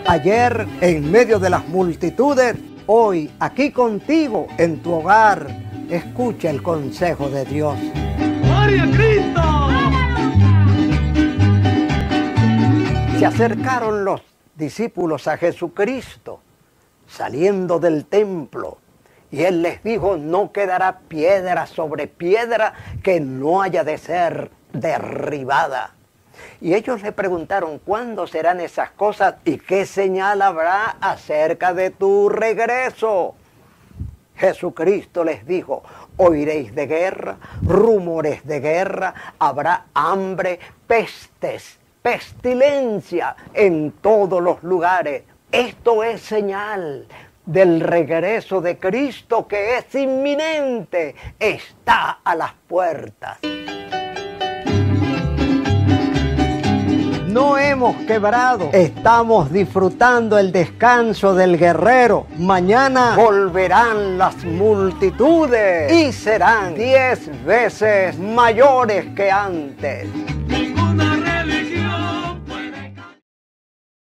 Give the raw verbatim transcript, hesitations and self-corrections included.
Ayer en medio de las multitudes, hoy aquí contigo en tu hogar. Escucha el consejo de Dios. ¡Gloria a Cristo! Se acercaron los discípulos a Jesucristo, saliendo del templo, y Él les dijo, no quedará piedra sobre piedra que no haya de ser derribada. Y ellos le preguntaron, ¿cuándo serán esas cosas y qué señal habrá acerca de tu regreso? Jesucristo les dijo, oiréis de guerra, rumores de guerra, habrá hambre, pestes, pestilencia en todos los lugares. Esto es señal del regreso de Cristo que es inminente, está a las puertas. No hemos quebrado, estamos disfrutando el descanso del guerrero. Mañana volverán las multitudes y serán diez veces mayores que antes.